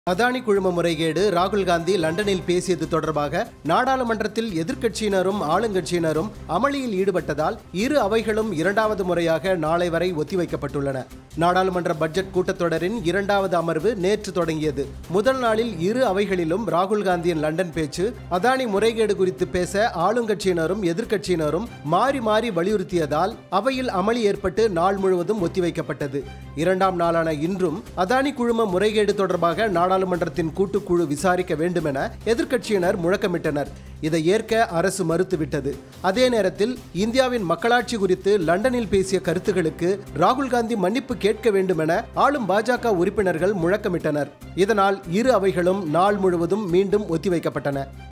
அதானி குழும முறைகேடு ராகுல் காந்தி லண்டனில் பேசியது தொடர்பாக நாடாளுமன்றத்தில் எதிர்க்கட்சியினரும் ஆளுங்கட்சியினரும் அமளியில் ஈடுபட்டதால் இரு அவைகளும் இரண்டாவது முறையாக நாளை வரை ஒத்திவைக்கப்பட்டுள்ளன. நாடாளுமன்ற பட்ஜெட் கூட்டத்தொடரின் இரண்டாவது அமர்வு நேற்று தொடங்கியது. முதல் நாளில் இரு அவைகளிலும் ராகுல் காந்தியின் லண்டன் பேச்சு, அதானி முறைகேடு குறித்து பேச ஆளுங்கட்சியினரும் எதிர்க்கட்சியினரும் மாறி மாறி வலியுறுத்தியதால் அவையில் அமளி ஏற்பட்டு நாள் முழுவதும் ஒத்திவைக்கப்பட்டது. இரண்டாம் நாளான இன்றும் அதானி குழும முறைகேடு தொடர்பாக நாடாளுமன்றத்தின் கூட்டுக்குழு விசாரிக்க வேண்டும் என எதிர்க்கட்சியினர் முழக்கமிட்டனர். இதை ஏற்க அரசு மறுத்துவிட்டது. அதே நேரத்தில் இந்தியாவின் மக்களாட்சி குறித்து லண்டனில் பேசிய கருத்துகளுக்கு ராகுல் காந்தி மன்னிப்பு கேட்க வேண்டும் என ஆளும் பாஜக உறுப்பினர்கள் முழக்கமிட்டனர். இதனால் இரு அவைகளும் நாள் முழுவதும் மீண்டும் ஒத்திவைக்கப்பட்டன.